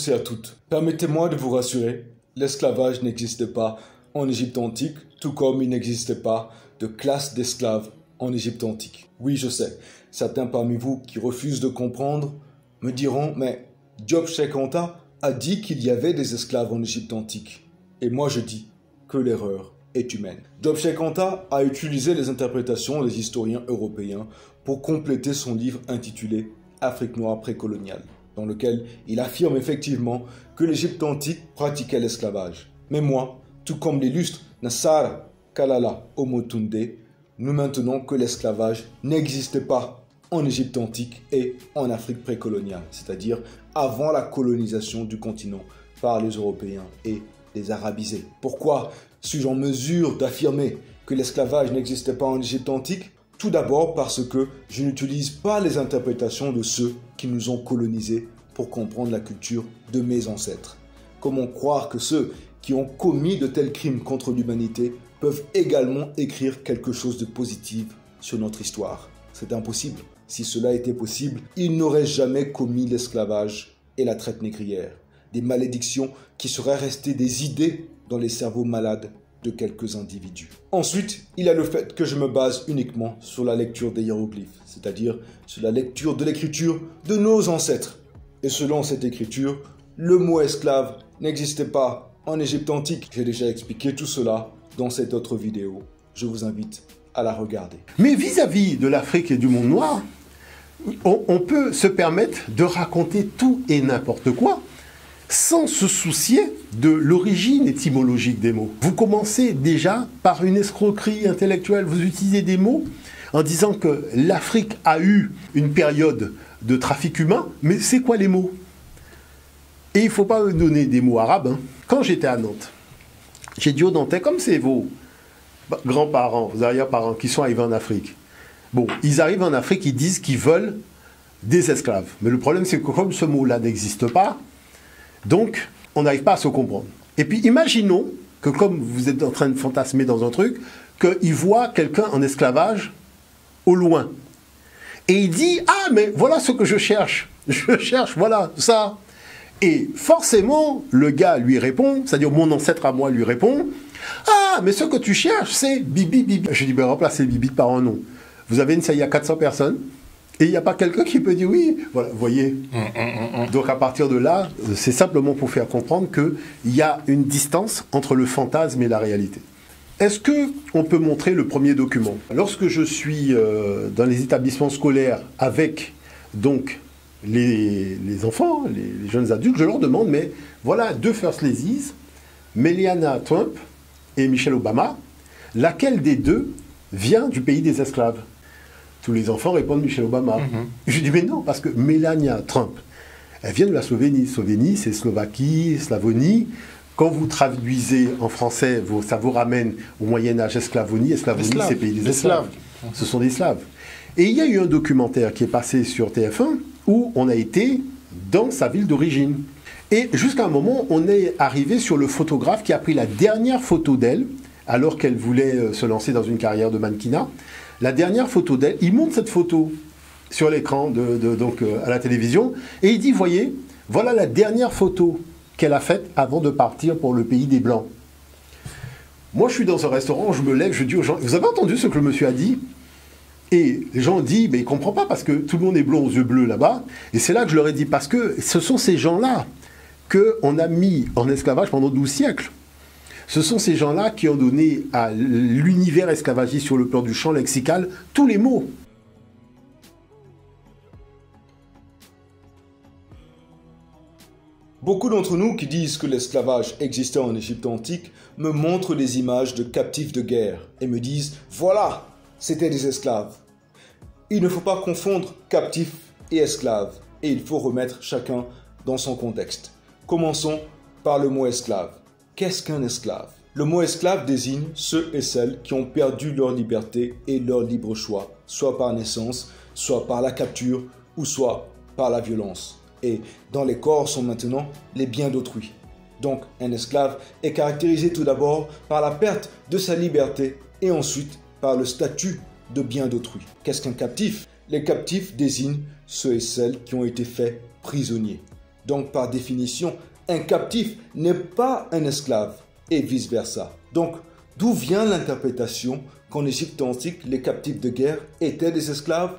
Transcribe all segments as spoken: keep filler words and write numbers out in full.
tous et à toutes. Permettez-moi de vous rassurer, l'esclavage n'existe pas en Égypte antique, tout comme il n'existait pas de classe d'esclaves en Égypte antique. Oui, je sais, certains parmi vous qui refusent de comprendre me diront « Mais Diop Cheikh Anta a dit qu'il y avait des esclaves en Égypte antique. » Et moi je dis que l'erreur est humaine. Diop Cheikh Anta a utilisé les interprétations des historiens européens pour compléter son livre intitulé « Afrique noire précoloniale », dans lequel il affirme effectivement que l'Égypte antique pratiquait l'esclavage. Mais moi, tout comme l'illustre Nassar Kalala Omotunde, nous maintenons que l'esclavage n'existait pas en Égypte antique et en Afrique précoloniale, c'est-à-dire avant la colonisation du continent par les Européens et les Arabisés. Pourquoi suis-je en mesure d'affirmer que l'esclavage n'existait pas en Égypte antique? Tout d'abord parce que je n'utilise pas les interprétations de ceux qui nous ont colonisés pour comprendre la culture de mes ancêtres. Comment croire que ceux qui ont commis de tels crimes contre l'humanité peuvent également écrire quelque chose de positif sur notre histoire? C'est impossible. Si cela était possible, ils n'auraient jamais commis l'esclavage et la traite négrière. Des malédictions qui seraient restées des idées dans les cerveaux malades de quelques individus. Ensuite, il y a le fait que je me base uniquement sur la lecture des hiéroglyphes, c'est-à-dire sur la lecture de l'écriture de nos ancêtres. Et selon cette écriture, le mot esclave n'existait pas en Égypte antique. J'ai déjà expliqué tout cela dans cette autre vidéo. Je vous invite à la regarder. Mais vis-à-vis de l'Afrique et du monde noir, on, on peut se permettre de raconter tout et n'importe quoi sans se soucier de l'origine étymologique des mots. Vous commencez déjà par une escroquerie intellectuelle. Vous utilisez des mots en disant que l'Afrique a eu une période de trafic humain, mais c'est quoi les mots? Et il ne faut pas me donner des mots arabes. Hein. Quand j'étais à Nantes, j'ai dit aux Nantais, comme c'est vos grands-parents, vos arrière-parents qui sont arrivés en Afrique. Bon, ils arrivent en Afrique, ils disent qu'ils veulent des esclaves. Mais le problème, c'est que comme ce mot-là n'existe pas, donc on n'arrive pas à se comprendre. Et puis imaginons que comme vous êtes en train de fantasmer dans un truc, qu'il voit quelqu'un en esclavage au loin. Et il dit, ah mais voilà ce que je cherche. Je cherche, voilà, ça. Et forcément, le gars lui répond, c'est-à-dire mon ancêtre à moi lui répond, ah, mais ce que tu cherches, c'est Bibi, Bibi. Je dis, ben remplacez Bibi par un nom. Vous avez une salle, il y a quatre cents personnes, et il n'y a pas quelqu'un qui peut dire oui. Voilà, vous voyez. Mmh, mmh, mmh. Donc à partir de là, c'est simplement pour faire comprendre qu'il y a une distance entre le fantasme et la réalité. Est-ce qu'on peut montrer le premier document? Lorsque je suis euh, dans les établissements scolaires avec donc les, les enfants, les, les jeunes adultes, je leur demande, mais voilà deux First Ladies, Melania Trump et Michelle Obama, laquelle des deux vient du pays des esclaves? Tous les enfants répondent Michelle Obama. Mm-hmm. Je dis mais non, parce que Melania Trump, elle vient de la Slovénie. Slovénie, c'est Slovaquie, Slavonie. Quand vous traduisez en français, vous, ça vous ramène au Moyen-Âge esclavonie. Esclavonie, c'est pays des esclaves. Slaves. Ce sont des Slaves. Et il y a eu un documentaire qui est passé sur T F un où on a été dans sa ville d'origine. Et jusqu'à un moment, on est arrivé sur le photographe qui a pris la dernière photo d'elle, alors qu'elle voulait se lancer dans une carrière de mannequinat. La dernière photo d'elle, il montre cette photo sur l'écran, de, de, donc euh, à la télévision, et il dit, voyez, voilà la dernière photo qu'elle a faite avant de partir pour le pays des Blancs. Moi, je suis dans un restaurant, je me lève, je dis aux gens, vous avez entendu ce que le monsieur a dit? Et les gens ont dit, mais il ne comprend pas parce que tout le monde est blond aux yeux bleus là-bas. Et c'est là que je leur ai dit, parce que ce sont ces gens-là qu'on a mis en esclavage pendant douze siècles. Ce sont ces gens-là qui ont donné à l'univers esclavagiste sur le plan du champ lexical tous les mots. Beaucoup d'entre nous qui disent que l'esclavage existait en Égypte antique me montrent des images de captifs de guerre et me disent « Voilà, c'était des esclaves ». Il ne faut pas confondre captifs et esclaves et il faut remettre chacun dans son contexte. Commençons par le mot esclave. Qu'est-ce qu'un esclave? Le mot esclave désigne ceux et celles qui ont perdu leur liberté et leur libre choix, soit par naissance, soit par la capture ou soit par la violence. Et dans les corps sont maintenant les biens d'autrui. Donc un esclave est caractérisé tout d'abord par la perte de sa liberté et ensuite par le statut de bien d'autrui. Qu'est-ce qu'un captif? Les captifs désignent ceux et celles qui ont été faits prisonniers. Donc par définition, un captif n'est pas un esclave et vice-versa. Donc d'où vient l'interprétation qu'en Égypte antique, les captifs de guerre étaient des esclaves?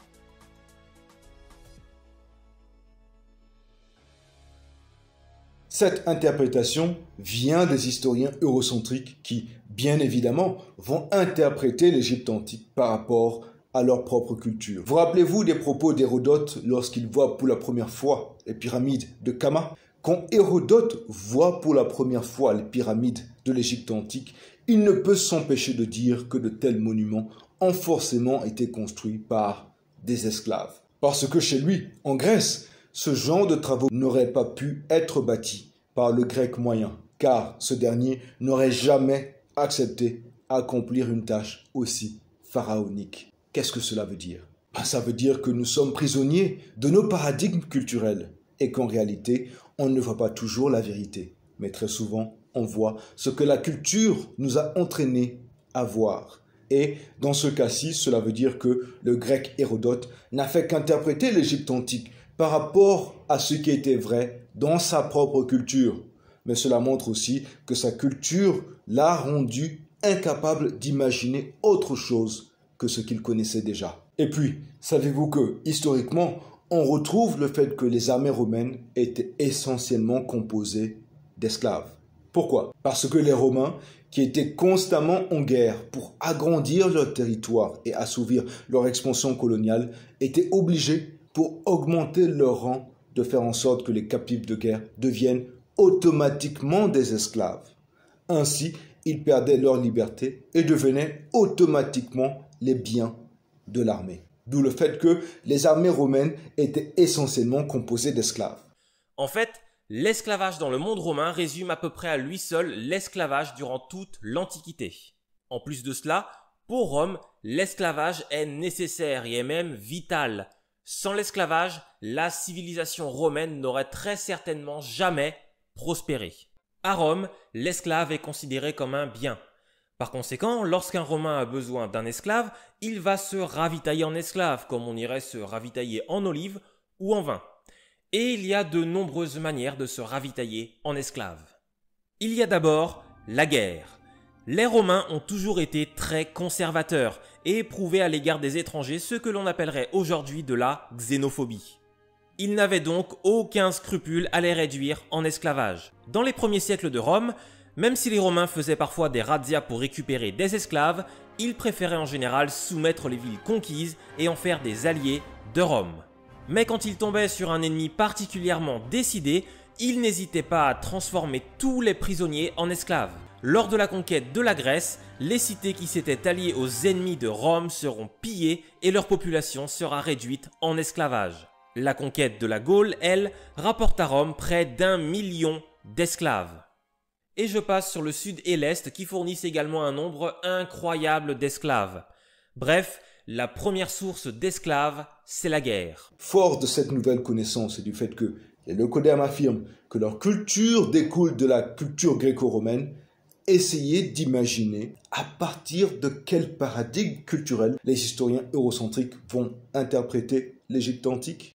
Cette interprétation vient des historiens eurocentriques qui, bien évidemment, vont interpréter l'Égypte antique par rapport à leur propre culture. Vous rappelez-vous des propos d'Hérodote lorsqu'il voit pour la première fois les pyramides de Khama? Quand Hérodote voit pour la première fois les pyramides de l'Égypte antique, il ne peut s'empêcher de dire que de tels monuments ont forcément été construits par des esclaves. Parce que chez lui, en Grèce, ce genre de travaux n'aurait pas pu être bâti par le grec moyen, car ce dernier n'aurait jamais accepté accomplir une tâche aussi pharaonique. Qu'est-ce que cela veut dire? Ben, ça veut dire que nous sommes prisonniers de nos paradigmes culturels et qu'en réalité, on ne voit pas toujours la vérité, mais très souvent, on voit ce que la culture nous a entraînés à voir. Et dans ce cas-ci, cela veut dire que le grec Hérodote n'a fait qu'interpréter l'Égypte antique par rapport à ce qui était vrai dans sa propre culture. Mais cela montre aussi que sa culture l'a rendu incapable d'imaginer autre chose que ce qu'il connaissait déjà. Et puis, savez-vous que, historiquement, on retrouve le fait que les armées romaines étaient essentiellement composées d'esclaves. Pourquoi? Parce que les Romains, qui étaient constamment en guerre pour agrandir leur territoire et assouvir leur expansion coloniale, étaient obligés, pour augmenter leur rang, de faire en sorte que les captifs de guerre deviennent automatiquement des esclaves. Ainsi, ils perdaient leur liberté et devenaient automatiquement les biens de l'armée. D'où le fait que les armées romaines étaient essentiellement composées d'esclaves. En fait, l'esclavage dans le monde romain résume à peu près à lui seul l'esclavage durant toute l'Antiquité. En plus de cela, pour Rome, l'esclavage est nécessaire et est même vital. Sans l'esclavage, la civilisation romaine n'aurait très certainement jamais prospéré. À Rome, l'esclave est considéré comme un bien. Par conséquent, lorsqu'un Romain a besoin d'un esclave, il va se ravitailler en esclave, comme on irait se ravitailler en olives ou en vin. Et il y a de nombreuses manières de se ravitailler en esclave. Il y a d'abord la guerre. Les Romains ont toujours été très conservateurs et éprouvaient à l'égard des étrangers ce que l'on appellerait aujourd'hui de la xénophobie. Ils n'avaient donc aucun scrupule à les réduire en esclavage. Dans les premiers siècles de Rome, même si les Romains faisaient parfois des razzias pour récupérer des esclaves, ils préféraient en général soumettre les villes conquises et en faire des alliés de Rome. Mais quand ils tombaient sur un ennemi particulièrement décidé, ils n'hésitaient pas à transformer tous les prisonniers en esclaves. Lors de la conquête de la Grèce, les cités qui s'étaient alliées aux ennemis de Rome seront pillées et leur population sera réduite en esclavage. La conquête de la Gaule, elle, rapporte à Rome près d'un million d'esclaves. Et je passe sur le sud et l'est qui fournissent également un nombre incroyable d'esclaves. Bref, la première source d'esclaves, c'est la guerre. Fort de cette nouvelle connaissance et du fait que les Leucodèmes affirment que leur culture découle de la culture gréco-romaine, essayez d'imaginer à partir de quel paradigme culturel les historiens eurocentriques vont interpréter l'Égypte antique.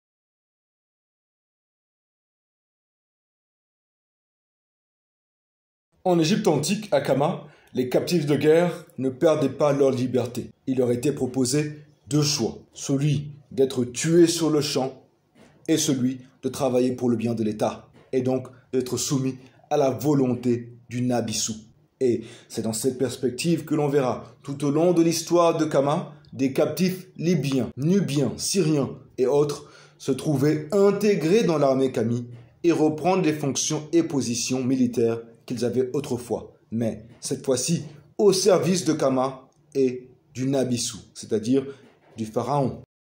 En Égypte antique, à Khama, les captifs de guerre ne perdaient pas leur liberté. Il leur était proposé deux choix, celui d'être tués sur le champ et celui de travailler pour le bien de l'État, et donc d'être soumis à la volonté du Nabissou. Et c'est dans cette perspective que l'on verra, tout au long de l'histoire de Khama, des captifs libyens, nubiens, syriens et autres se trouver intégrés dans l'armée Khami et reprendre les fonctions et positions militaires qu'ils avaient autrefois, mais cette fois-ci au service de Khama et du Nabissou, c'est-à-dire du pharaon.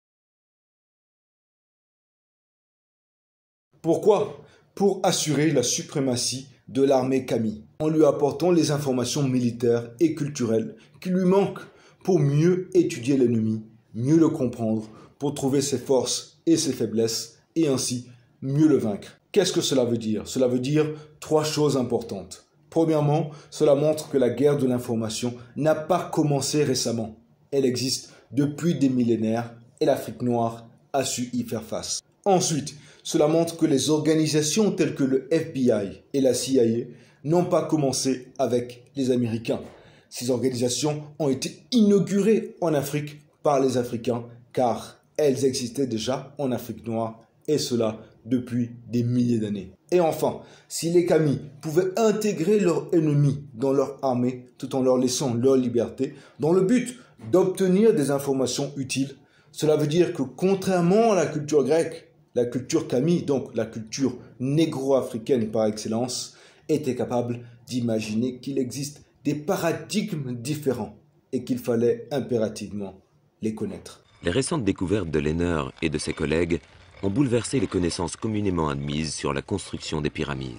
Pourquoi? Pour assurer la suprématie de l'armée Khami, en lui apportant les informations militaires et culturelles qui lui manquent pour mieux étudier l'ennemi, mieux le comprendre, pour trouver ses forces et ses faiblesses, et ainsi mieux le vaincre. Qu'est-ce que cela veut dire? Cela veut dire trois choses importantes. Premièrement, cela montre que la guerre de l'information n'a pas commencé récemment. Elle existe depuis des millénaires et l'Afrique noire a su y faire face. Ensuite, cela montre que les organisations telles que le F B I et la C I A n'ont pas commencé avec les Américains. Ces organisations ont été inaugurées en Afrique par les Africains car elles existaient déjà en Afrique noire et cela depuis des milliers d'années. Et enfin, si les Camis pouvaient intégrer leurs ennemis dans leur armée tout en leur laissant leur liberté, dans le but d'obtenir des informations utiles, cela veut dire que contrairement à la culture grecque, la culture Cami, donc la culture négro-africaine par excellence, était capable d'imaginer qu'il existe des paradigmes différents et qu'il fallait impérativement les connaître. Les récentes découvertes de Lehner et de ses collègues ont bouleversé les connaissances communément admises sur la construction des pyramides.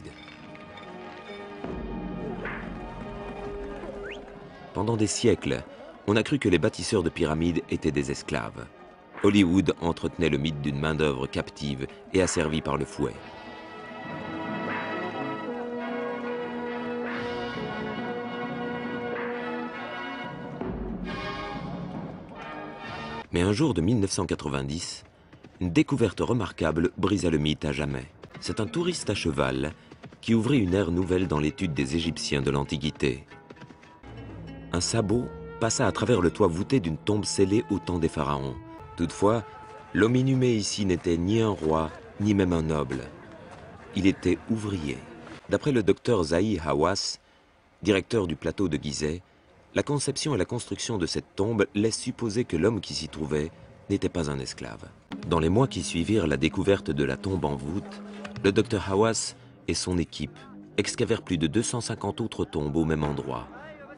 Pendant des siècles, on a cru que les bâtisseurs de pyramides étaient des esclaves. Hollywood entretenait le mythe d'une main-d'œuvre captive et asservie par le fouet. Mais un jour de mille neuf cent quatre-vingt-dix, une découverte remarquable brisa le mythe à jamais. C'est un touriste à cheval qui ouvrit une ère nouvelle dans l'étude des Égyptiens de l'Antiquité. Un sabot passa à travers le toit voûté d'une tombe scellée au temps des pharaons. Toutefois, l'homme inhumé ici n'était ni un roi, ni même un noble. Il était ouvrier. D'après le docteur Zahi Hawass, directeur du plateau de Gizeh, la conception et la construction de cette tombe laissent supposer que l'homme qui s'y trouvait n'était pas un esclave. Dans les mois qui suivirent la découverte de la tombe en voûte, le docteur Hawass et son équipe excavèrent plus de deux cent cinquante autres tombes au même endroit.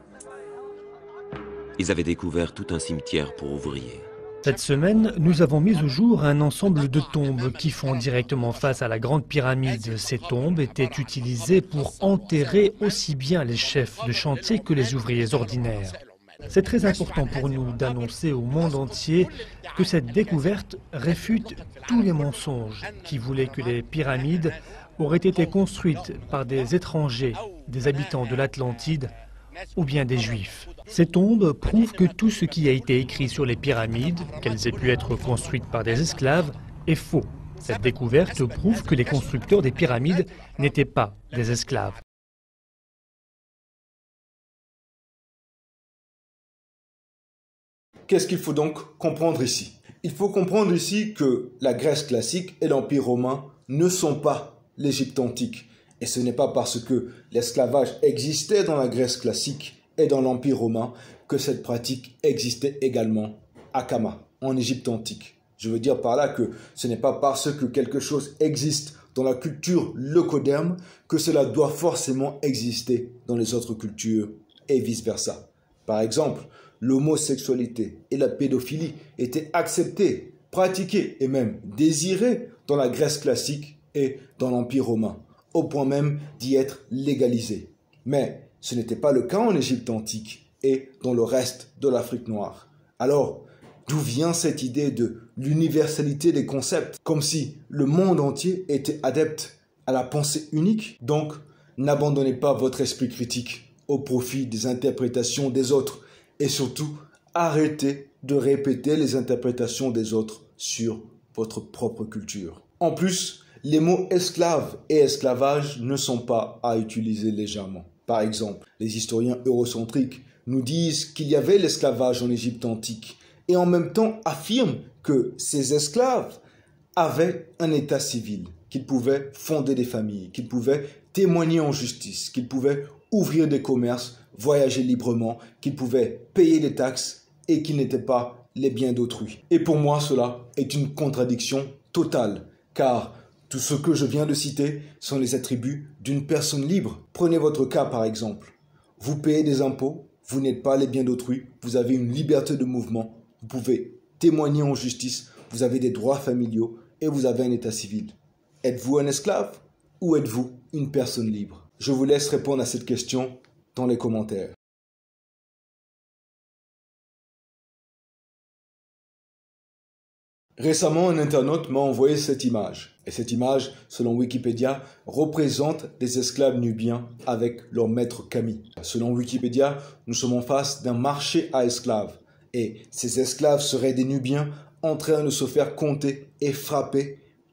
Ils avaient découvert tout un cimetière pour ouvriers. Cette semaine, nous avons mis au jour un ensemble de tombes qui font directement face à la grande pyramide. Ces tombes étaient utilisées pour enterrer aussi bien les chefs de chantier que les ouvriers ordinaires. C'est très important pour nous d'annoncer au monde entier que cette découverte réfute tous les mensonges qui voulaient que les pyramides auraient été construites par des étrangers, des habitants de l'Atlantide ou bien des Juifs. Ces tombes prouvent que tout ce qui a été écrit sur les pyramides, qu'elles aient pu être construites par des esclaves, est faux. Cette découverte prouve que les constructeurs des pyramides n'étaient pas des esclaves. Qu'est-ce qu'il faut donc comprendre ici? Il faut comprendre ici que la Grèce classique et l'Empire romain ne sont pas l'Égypte antique. Et ce n'est pas parce que l'esclavage existait dans la Grèce classique et dans l'Empire romain que cette pratique existait également à Kama, en Égypte antique. Je veux dire par là que ce n'est pas parce que quelque chose existe dans la culture leucoderme que cela doit forcément exister dans les autres cultures et vice-versa. Par exemple, l'homosexualité et la pédophilie étaient acceptées, pratiquées et même désirées dans la Grèce classique et dans l'Empire romain, au point même d'y être légalisées. Mais ce n'était pas le cas en Égypte antique et dans le reste de l'Afrique noire. Alors, d'où vient cette idée de l'universalité des concepts, comme si le monde entier était adepte à la pensée unique? Donc, n'abandonnez pas votre esprit critique au profit des interprétations des autres et surtout, arrêtez de répéter les interprétations des autres sur votre propre culture. En plus, les mots esclave et esclavage ne sont pas à utiliser légèrement. Par exemple, les historiens eurocentriques nous disent qu'il y avait l'esclavage en Égypte antique et en même temps affirment que ces esclaves avaient un état civil, qu'ils pouvaient fonder des familles, qu'ils pouvaient témoigner en justice, qu'ils pouvaient ouvrir des commerces, voyager librement, qu'ils pouvaient payer des taxes et qu'ils n'étaient pas les biens d'autrui. Et pour moi, cela est une contradiction totale, car tout ce que je viens de citer sont les attributs d'une personne libre. Prenez votre cas par exemple. Vous payez des impôts, vous n'êtes pas les biens d'autrui, vous avez une liberté de mouvement, vous pouvez témoigner en justice, vous avez des droits familiaux et vous avez un état civil. Êtes-vous un esclave ou êtes-vous une personne libre? Je vous laisse répondre à cette question dans les commentaires. Récemment, un internaute m'a envoyé cette image. Et cette image, selon Wikipédia, représente des esclaves nubiens avec leur maître Cami. Selon Wikipédia, nous sommes en face d'un marché à esclaves. Et ces esclaves seraient des Nubiens en train de se faire compter et frapper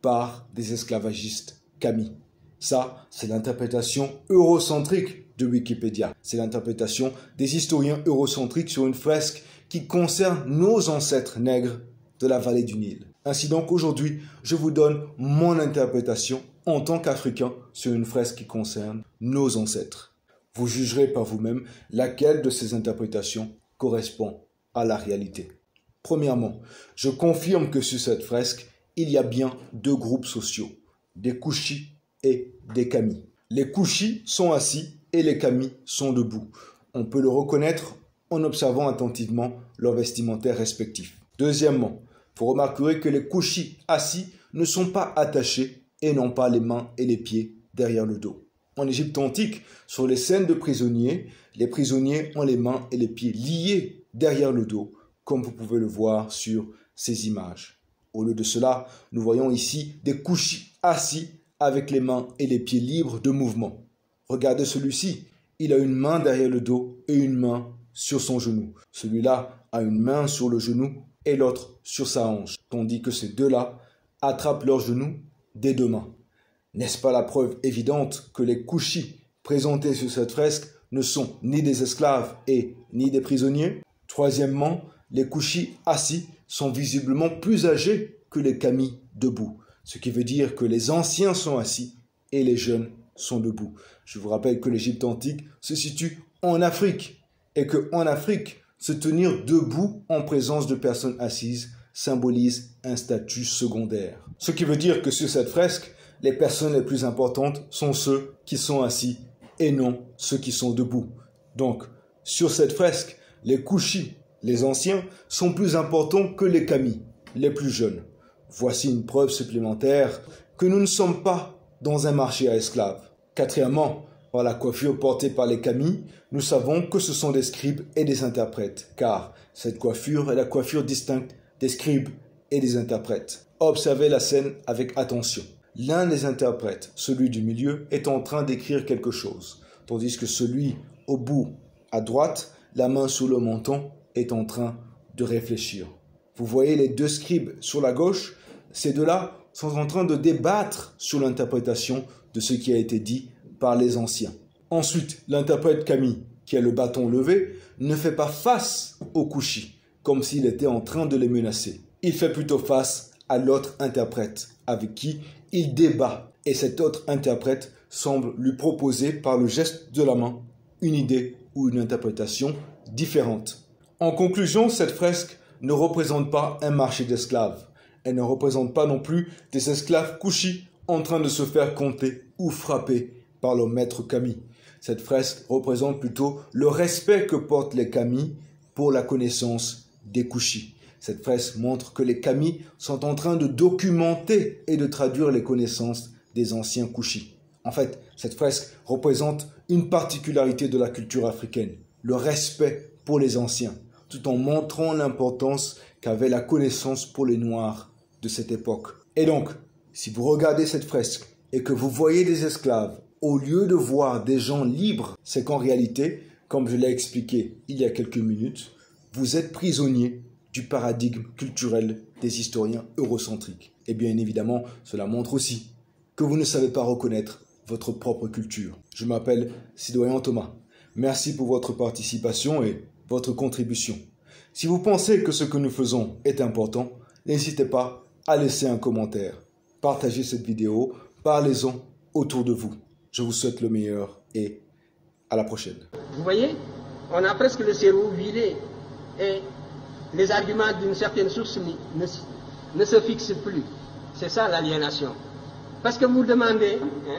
par des esclavagistes camis. Ça, c'est l'interprétation eurocentrique de Wikipédia. C'est l'interprétation des historiens eurocentriques sur une fresque qui concerne nos ancêtres nègres de la vallée du Nil. Ainsi donc, aujourd'hui, je vous donne mon interprétation en tant qu'Africain sur une fresque qui concerne nos ancêtres. Vous jugerez par vous-même laquelle de ces interprétations correspond à la réalité. Premièrement, je confirme que sur cette fresque, il y a bien deux groupes sociaux, des Kouchis et des Kamis. Les Kouchis sont assis et les Kamis sont debout. On peut le reconnaître en observant attentivement leurs vestimentaires respectifs. Deuxièmement, vous remarquerez que les Kouchis assis ne sont pas attachés et n'ont pas les mains et les pieds derrière le dos. En Égypte antique, sur les scènes de prisonniers, les prisonniers ont les mains et les pieds liés derrière le dos, comme vous pouvez le voir sur ces images. Au lieu de cela, nous voyons ici des Kouchis assis avec les mains et les pieds libres de mouvement. Regardez celui-ci, il a une main derrière le dos et une main sur son genou. Celui-là a une main sur le genou et l'autre sur sa hanche, tandis que ces deux-là attrapent leurs genoux des deux mains. N'est-ce pas la preuve évidente que les Kouchis présentés sur cette fresque ne sont ni des esclaves et ni des prisonniers? Troisièmement, les Kouchis assis sont visiblement plus âgés que les Kamis debout, ce qui veut dire que les anciens sont assis et les jeunes sont debout. Je vous rappelle que l'Égypte antique se situe en Afrique et qu'en Afrique, se tenir debout en présence de personnes assises symbolise un statut secondaire. Ce qui veut dire que sur cette fresque, les personnes les plus importantes sont ceux qui sont assis et non ceux qui sont debout. Donc, sur cette fresque, les Kouchis, les anciens, sont plus importants que les Kamis, les plus jeunes. Voici une preuve supplémentaire que nous ne sommes pas dans un marché à esclaves. Quatrièmement, par la coiffure portée par les Kamis, nous savons que ce sont des scribes et des interprètes, car cette coiffure est la coiffure distincte des scribes et des interprètes. Observez la scène avec attention. L'un des interprètes, celui du milieu, est en train d'écrire quelque chose, tandis que celui au bout, à droite, la main sous le menton, est en train de réfléchir. Vous voyez les deux scribes sur la gauche, ces deux-là sont en train de débattre sur l'interprétation de ce qui a été dit par les anciens. Ensuite, l'interprète Kami, qui a le bâton levé, ne fait pas face aux Kouchis, comme s'il était en train de les menacer. Il fait plutôt face à l'autre interprète, avec qui il débat. Et cet autre interprète semble lui proposer, par le geste de la main, une idée ou une interprétation différente. En conclusion, cette fresque ne représente pas un marché d'esclaves. Elle ne représente pas non plus des esclaves Kouchis en train de se faire compter ou frapper par leur maître Kami. Cette fresque représente plutôt le respect que portent les Kamis pour la connaissance des Kouchis. Cette fresque montre que les Kamis sont en train de documenter et de traduire les connaissances des anciens Kouchis. En fait, cette fresque représente une particularité de la culture africaine, le respect pour les anciens, tout en montrant l'importance qu'avait la connaissance pour les Noirs de cette époque. Et donc, si vous regardez cette fresque et que vous voyez des esclaves, au lieu de voir des gens libres, c'est qu'en réalité, comme je l'ai expliqué il y a quelques minutes, vous êtes prisonnier du paradigme culturel des historiens eurocentriques. Et bien évidemment, cela montre aussi que vous ne savez pas reconnaître votre propre culture. Je m'appelle Sidoyen Thomas. Merci pour votre participation et votre contribution. Si vous pensez que ce que nous faisons est important, n'hésitez pas à laisser un commentaire. Partagez cette vidéo, parlez-en autour de vous. Je vous souhaite le meilleur et à la prochaine. Vous voyez, on a presque le cerveau vidé et les arguments d'une certaine source ne, ne se fixent plus. C'est ça l'aliénation. Parce que vous demandez, hein,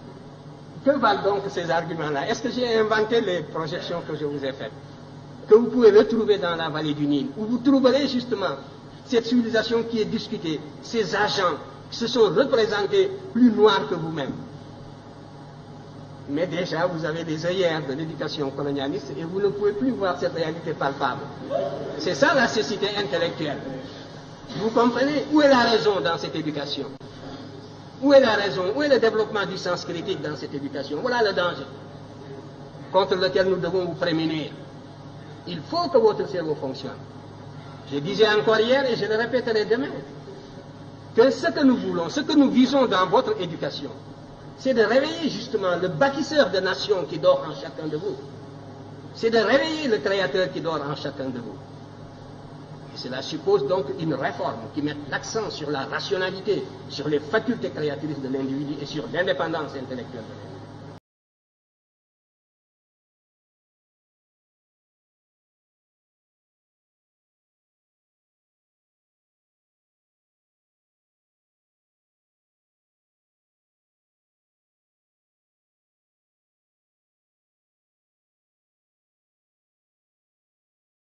que valent donc ces arguments-là? Est-ce que j'ai inventé les projections que je vous ai faites, que vous pouvez retrouver dans la vallée du Nil, où vous trouverez justement cette civilisation qui est discutée, ces agents qui se sont représentés plus noirs que vous-même. Mais déjà, vous avez des œillères de l'éducation colonialiste et vous ne pouvez plus voir cette réalité palpable. C'est ça la cécité intellectuelle. Vous comprenez? Où est la raison dans cette éducation? Où est la raison? Où est le développement du sens critique dans cette éducation? Voilà le danger contre lequel nous devons vous prémunir. Il faut que votre cerveau fonctionne. Je disais encore hier et je le répéterai demain. que ce que nous voulons, ce que nous visons dans votre éducation, c'est de réveiller justement le bâtisseur de nation qui dort en chacun de vous. C'est de réveiller le créateur qui dort en chacun de vous. Et cela suppose donc une réforme qui mette l'accent sur la rationalité, sur les facultés créatrices de l'individu et sur l'indépendance intellectuelle de l'individu.